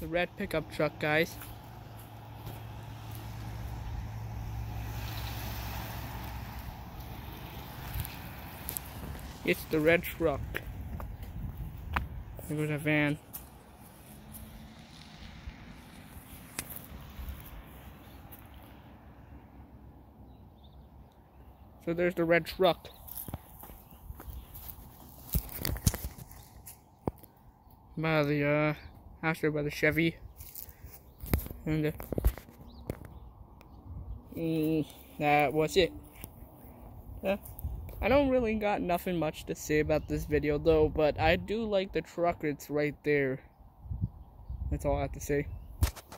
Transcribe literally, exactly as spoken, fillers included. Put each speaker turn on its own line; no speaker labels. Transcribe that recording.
The red pickup truck, guys. It's the red truck. There goes a van. So there's the red truck. By the, uh, after by the Chevy. And, uh, mm, that was it. Yeah. I don't really got nothing much to say about this video though, but I do like the truck. It's right there. That's all I have to say.